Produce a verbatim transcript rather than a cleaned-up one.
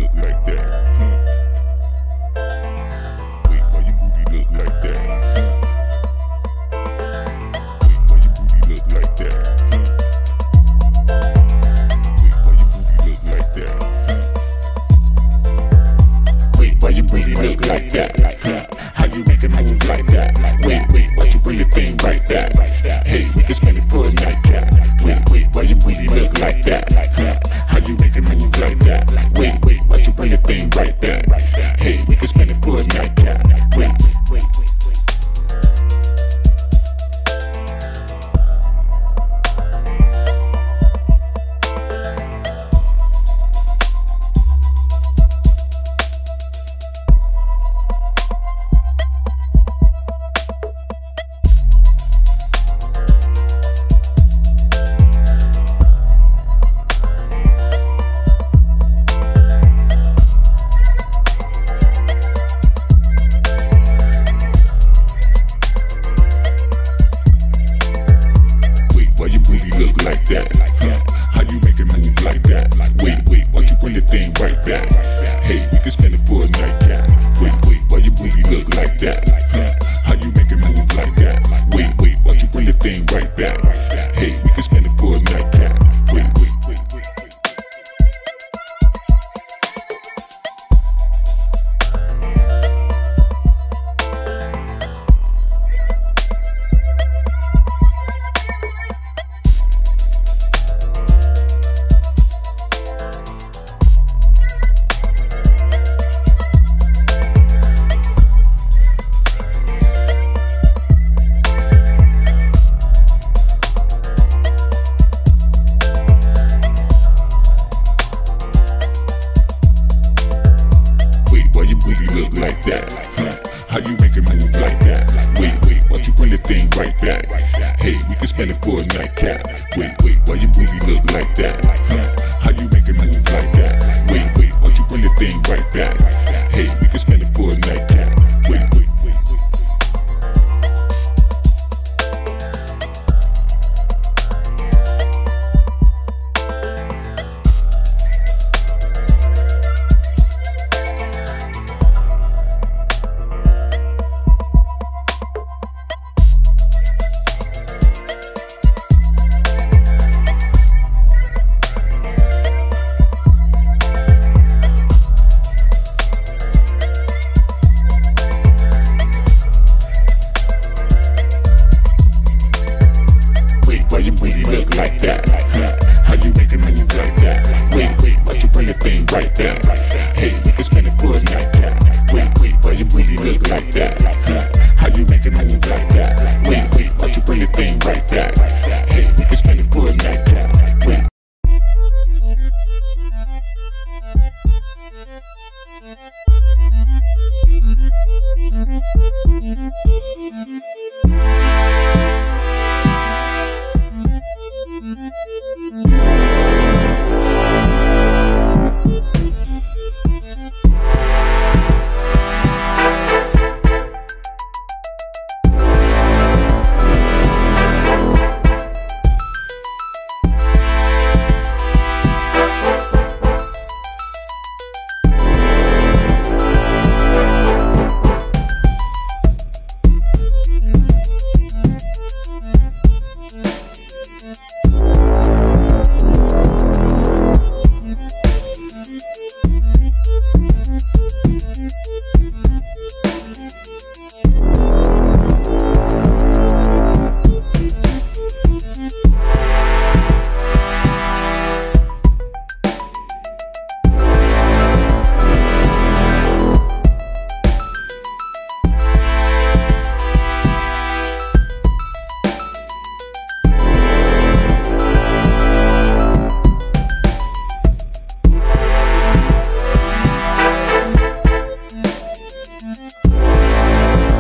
look like that? Huh? Wait, why your booty look like that? Huh? Wait, why your booty look like that? Huh? Wait, why your booty look like that? Huh? Wait, why your booty look like that? Huh? How you make it move like that? Wait, wait, why you bring your thing right back? Hey, we can spend it for a nightcap. Wait, wait, why your booty look like that? Huh? How you make it move like that? Wait, wait, why you bring your thing right back? Hey, we can spend it for a nightcap. Wait, wait, wait. Look like that, huh? How you make it move like that? Wait, wait, why you bring your thing right back? Hey, we can spend it for a nightcap. Wait, wait, why your booty look like that? Huh? How you make it move like that? Wait, wait, why you bring your thing right back? Hey, we can spend it for a nightcap. Wait, wait, wait, wait. Look like that, huh? How you make it move like that? Wait, wait, why you bring the thing right back? Hey, we can spend it for a nightcap. Wait, wait, why your booty look like that? Huh? How you make it move like that? Wait, wait, why you bring the thing right back? Hey, we can spend it for a nightcap. Wait, wait, wait, wait. Why your booty look like that? Huh? How you make it move like that? Wait, wait, why you bring your thing right back? Hey, we can spend it for a nightcap. Wait, wait, why your booty look like that? Huh? How you make it move like that? Wait, wait, why you bring your thing right back? Hey, we can spend it for a nightcap. Wait. We'll be right back.